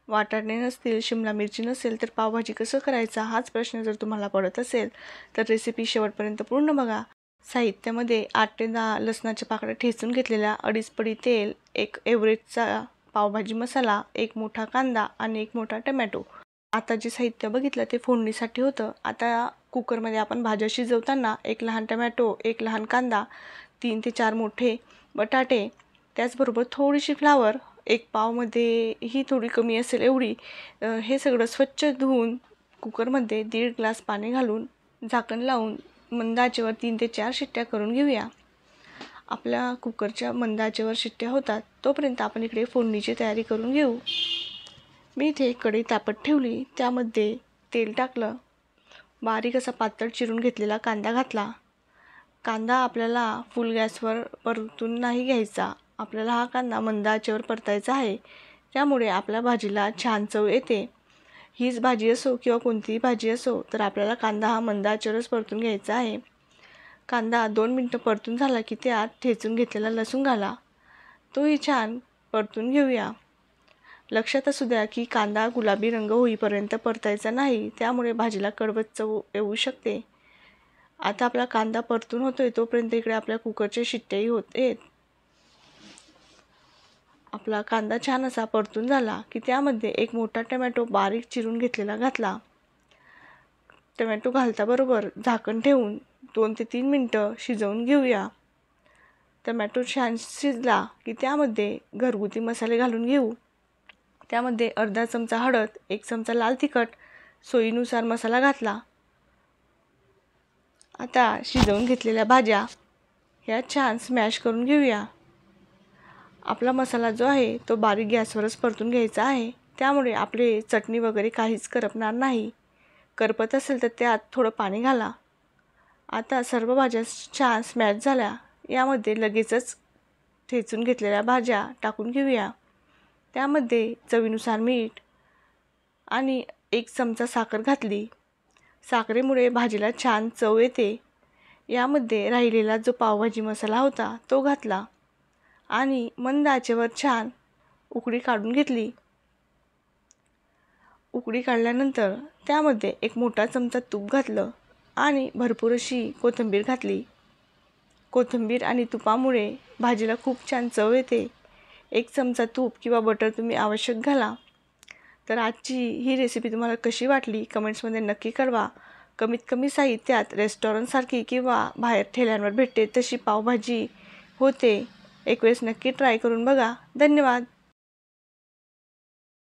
वाटाणे नसतील, शिमला मिरची नसेल तर पावभाजी कसं करायचा हाच प्रश्न जर तुम्हाला पडत असेल तर रेसिपी शेवटपर्यंत पूर्ण बघा. साहित्यामध्ये 8 ते 10 लसणाच्या पाकळ्या ठेचून घेतलेल्या, 2.5 पडी तेल, एक एव्हरेस्टचा पावभाजी मसाला, एक मोठा कांदा आणि एक मोठा टमॅटो. आता जे साहित्य बघितलं ते फोडणीसाठी होतं. आता कुकरमध्ये आपण भाज्या शिजवताना एक लहान टमॅटो, एक लहान कांदा, 3 ते 4 मोठे बटाटे, त्याचबरोबर थोडीशी फ्लावर, एक पावमध्ये ही थोडी कमी असेल एवढी, हे सगळं स्वच्छ धुवून कुकरमध्ये 1.5 ग्लास पाणी घालून झाकण लावून मंद आचेवर 3 ते 4 शिट्ट्या करून घेऊया. आपल्या कुकरच्या मंद आचेवर शिट्ट्या होतात तोपर्यंत आपण इकडे फोडणीची तयारी करून घेऊ. मी इथे कढई तापत ठेवली, त्यामध्ये तेल टाकलं, बारीक असा पातळ चिरून घेतलेला कांदा घातला. कांदा आपल्याला फुल गॅसवर परतून नाही घ्यायचा, आपल्याला हा कांदा मंद आचेवर परतायचा आहे. त्यामुळे आपल्या भाजीला छान चव येते. हीच भाजी असो किंवा कोणतीही भाजी असो तर आपल्याला कांदा हा मंद आचेवरच परतून घ्यायचा आहे. कांदा 2 मिनटं परतून झाला की त्यात ठेचून घेतलेला लसूण घाला, तोही छान परतून घेऊया. लक्षात असू द्या की कांदा गुलाबी रंग होईपर्यंत परतायचा नाही, त्यामुळे भाजीला कडवट चव येऊ शकते. आता आपला कांदा परतून होतोय तोपर्यंत इकडे आपल्या कुकरच्या शिट्ट्याही होत आहेत. आपला कांदा छान असा परतून झाला की त्यामध्ये एक मोठा टमॅटो बारीक चिरून घेतलेला घातला. टमॅटो घालताबरोबर झाकण ठेवून 2 ते 3 मिनटं शिजवून घेऊया. टमॅटो छान शिजला की त्यामध्ये घरगुती मसाले घालून घेऊ. त्यामध्ये अर्धा चमचा हळद, 1 चमचा लाल तिखट, सोयीनुसार मसाला घातला. आता शिजवून घेतलेल्या भाज्या ह्या छान स्मॅश करून घेऊया. आपला मसाला जो आहे तो बारीक गॅसवरच परतून घ्यायचा आहे, त्यामुळे आपले चटणी वगैरे काहीच करपणार नाही. करपत असेल तर त्यात थोडं पाणी घाला. आता सर्व भाज्या छान स्मॅश झाल्या. यामध्ये लगेचच ठेचून घेतलेल्या भाज्या टाकून घेऊया. त्यामध्ये चवीनुसार मीठ आणि 1 चमचा साखर घातली. साखरेमुळे भाजीला छान चव येते. यामध्ये राहिलेला जो पावभाजी मसाला होता तो घातला आणि मंद आचेवर छान उकळी काढून घेतली. उकळी काढल्यानंतर त्यामध्ये 1 मोठा चमचा तूप घातलं आणि भरपूर अशी कोथिंबीर घातली. कोथिंबीर आणि तुपामुळे भाजीला खूप छान चव येते. 1 चमचा तूप किंवा बटर तुम्ही आवश्यक घाला. तर आजची ही रेसिपी तुम्हाला कशी वाटली कमेंट्समध्ये नक्की कळवा. कमीत कमी साहित्यात रेस्टॉरंटसारखी किंवा बाहेर ठेल्यांवर भेटते तशी पावभाजी होते. एक वेळेस नक्की ट्राय करून बघा. धन्यवाद.